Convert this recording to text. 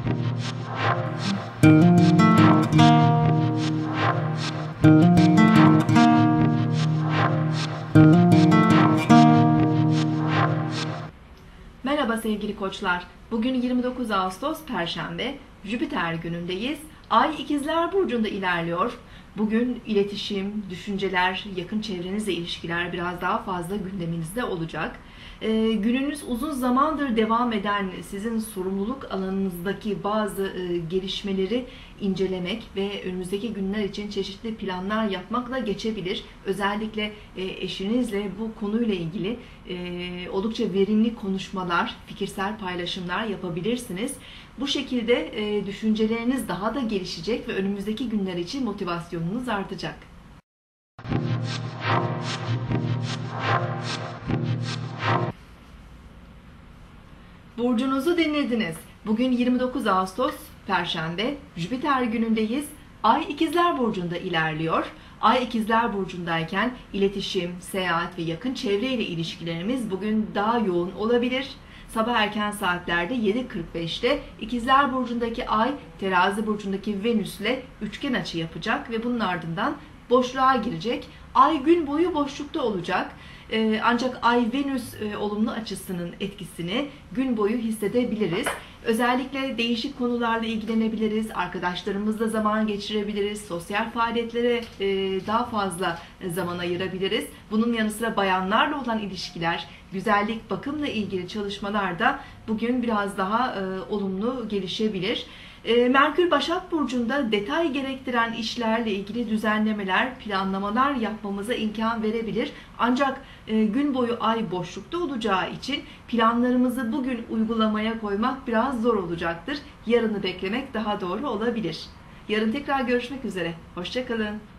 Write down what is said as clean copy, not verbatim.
Merhaba sevgili koçlar. Bugün 29 Ağustos Perşembe, Jüpiter günündeyiz. Ay İkizler Burcu'nda ilerliyor. Bugün iletişim, düşünceler, yakın çevrenizle ilişkiler biraz daha fazla gündeminizde olacak. Gününüz uzun zamandır devam eden sizin sorumluluk alanınızdaki bazı gelişmeleri incelemek ve önümüzdeki günler için çeşitli planlar yapmakla geçebilir. Özellikle eşinizle bu konuyla ilgili oldukça verimli konuşmalar, fikirsel paylaşımlar yapabilirsiniz. Bu şekilde düşünceleriniz daha da gelişecek ve önümüzdeki günler için motivasyonunuz artacak. Burcunuzu dinlediniz. Bugün 29 Ağustos Perşembe, Jüpiter günündeyiz. Ay İkizler Burcu'nda ilerliyor. Ay İkizler Burcu'ndayken iletişim, seyahat ve yakın çevre ile ilişkilerimiz bugün daha yoğun olabilir. Sabah erken saatlerde 7.45'te İkizler Burcu'ndaki Ay, Terazi Burcu'ndaki Venüs'le üçgen açı yapacak ve bunun ardından boşluğa girecek. Ay gün boyu boşlukta olacak. Ancak Ay-Venüs olumlu açısının etkisini gün boyu hissedebiliriz. Özellikle değişik konularla ilgilenebiliriz, arkadaşlarımızla zaman geçirebiliriz, sosyal faaliyetlere daha fazla zaman ayırabiliriz. Bunun yanı sıra bayanlarla olan ilişkiler, güzellik, bakımla ilgili çalışmalar da bugün biraz daha olumlu gelişebilir. Merkür Başak Burcu'nda detay gerektiren işlerle ilgili düzenlemeler, planlamalar yapmamıza imkan verebilir. Ancak gün boyu ay boşlukta olacağı için planlarımızı bugün uygulamaya koymak biraz zor olacaktır. Yarını beklemek daha doğru olabilir. Yarın tekrar görüşmek üzere. Hoşça kalın.